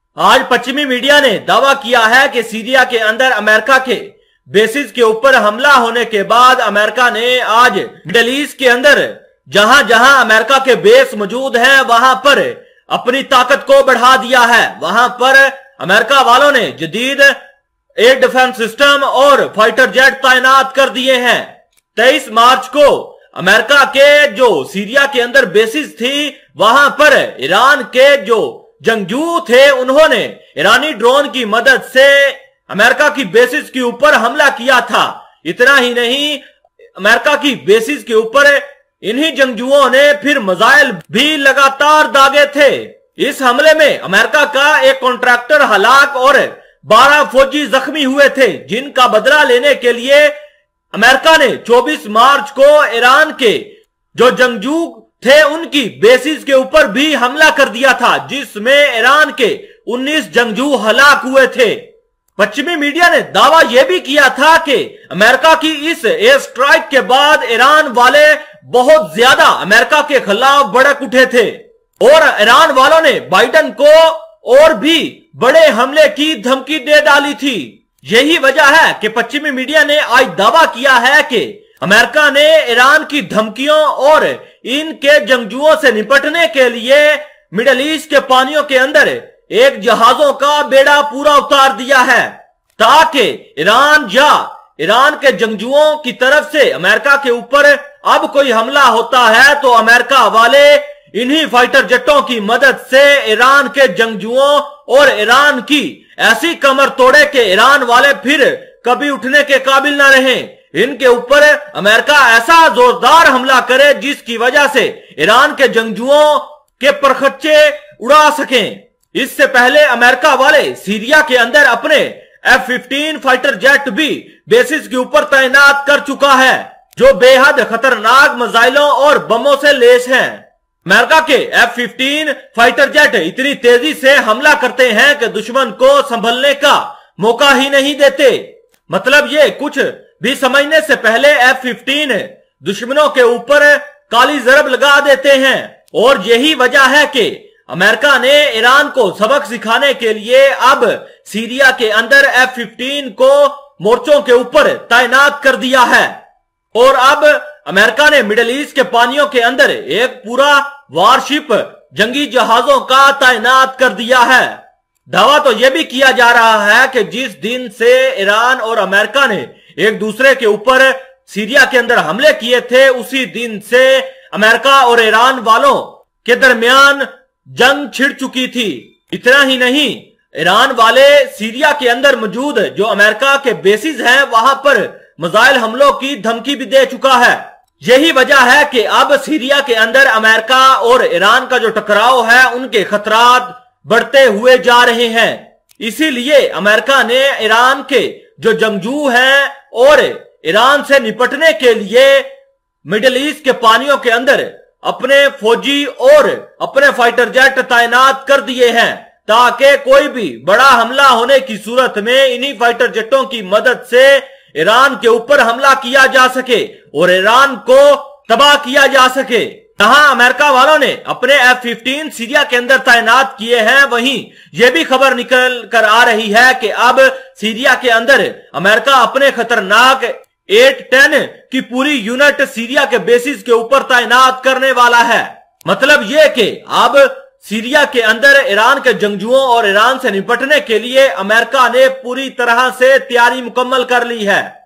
आज पश्चिमी मीडिया ने दावा किया है कि सीरिया के अंदर अमेरिका के बेसिस के ऊपर हमला होने के बाद अमेरिका ने आज मिडल ईस्ट के अंदर जहां जहां अमेरिका के बेस मौजूद हैं वहां पर अपनी ताकत को बढ़ा दिया है। वहां पर अमेरिका वालों ने जदीद एयर डिफेंस सिस्टम और फाइटर जेट तैनात कर दिए हैं। 23 मार्च को अमेरिका के जो सीरिया के अंदर बेसिस थी वहां पर ईरान के जो जंगजू थे उन्होंने ईरानी ड्रोन की मदद से अमेरिका की बेसिस के ऊपर हमला किया था। इतना ही नहीं, अमेरिका की बेसिस के ऊपर इन्हीं जंगजुओं ने फिर मिसाइल भी लगातार दागे थे। इस हमले में अमेरिका का एक कॉन्ट्रैक्टर हलाक और 12 फौजी जख्मी हुए थे, जिनका बदला लेने के लिए अमेरिका ने 24 मार्च को ईरान के जो जंगजू थे उनकी बेसिस के ऊपर भी हमला कर दिया था, जिसमें ईरान के 19 जंगजू हलाक हुए थे। पश्चिमी मीडिया ने दावा यह भी किया था कि अमेरिका की इस एयर स्ट्राइक के बाद ईरान वाले बहुत ज्यादा अमेरिका के खिलाफ भड़क उठे थे और ईरान वालों ने बाइडेन को और भी बड़े हमले की धमकी दे डाली थी। यही वजह है कि पश्चिमी मीडिया ने आज दावा किया है कि अमेरिका ने ईरान की धमकियों और इनके जंगजुओं से निपटने के लिए मिडल ईस्ट के पानियों के अंदर एक जहाजों का बेड़ा पूरा उतार दिया है, ताकि ईरान या ईरान के जंगजुओं की तरफ से अमेरिका के ऊपर अब कोई हमला होता है तो अमेरिका वाले इन्हीं फाइटर जेटों की मदद से ईरान के जंगजुओं और ईरान की ऐसी कमर तोड़े कि ईरान वाले फिर कभी उठने के काबिल ना रहे। इनके ऊपर अमेरिका ऐसा जोरदार हमला करे जिसकी वजह से ईरान के जंगजुओं के परखच्चे उड़ा सकें। इससे पहले अमेरिका वाले सीरिया के अंदर अपने F-15 फाइटर जेट भी बेसिस के ऊपर तैनात कर चुका है, जो बेहद खतरनाक मिसाइलों और बमों से लैस हैं। अमेरिका के F-15 फाइटर जेट इतनी तेजी से हमला करते हैं कि दुश्मन को संभलने का मौका ही नहीं देते। मतलब ये कुछ भी समझने से पहले F-15 दुश्मनों के ऊपर काली जरब लगा देते हैं। और यही वजह है कि अमेरिका ने ईरान को सबक सिखाने के लिए अब सीरिया के अंदर F-15 को मोर्चों के ऊपर तैनात कर दिया है। और अब अमेरिका ने मिडल ईस्ट के पानियों के अंदर एक पूरा वारशिप जंगी जहाजों का तैनात कर दिया है। दावा तो यह भी किया जा रहा है कि जिस दिन से ईरान और अमेरिका ने एक दूसरे के ऊपर सीरिया के अंदर हमले किए थे, उसी दिन से अमेरिका और ईरान वालों के दरमियान जंग छिड़ चुकी थी। इतना ही नहीं, ईरान वाले सीरिया के अंदर मौजूद जो अमेरिका के बेसिस हैं वहां पर मिसाइल हमलों की धमकी भी दे चुका है। यही वजह है कि अब सीरिया के अंदर अमेरिका और ईरान का जो टकराव है उनके खतरात बढ़ते हुए जा रहे हैं। इसीलिए अमेरिका ने ईरान के जो जंगजू हैं और ईरान से निपटने के लिए मिडिल ईस्ट के पानियों के अंदर अपने फौजी और अपने फाइटर जेट तैनात कर दिए हैं, ताकि कोई भी बड़ा हमला होने की सूरत में इन्हीं फाइटर जेटों की मदद से ईरान के ऊपर हमला किया जा सके और ईरान को तबाह किया जा सके। जहां अमेरिका वालों ने अपने F-15 सीरिया के अंदर तैनात किए हैं, वहीं यह भी खबर निकल कर आ रही है कि अब सीरिया के अंदर अमेरिका अपने खतरनाक 8-10 की पूरी यूनिट सीरिया के बेसिस के ऊपर तैनात करने वाला है। मतलब यह कि अब सीरिया के अंदर ईरान के जंगजुओं और ईरान से निपटने के लिए अमेरिका ने पूरी तरह से तैयारी मुकम्मल कर ली है।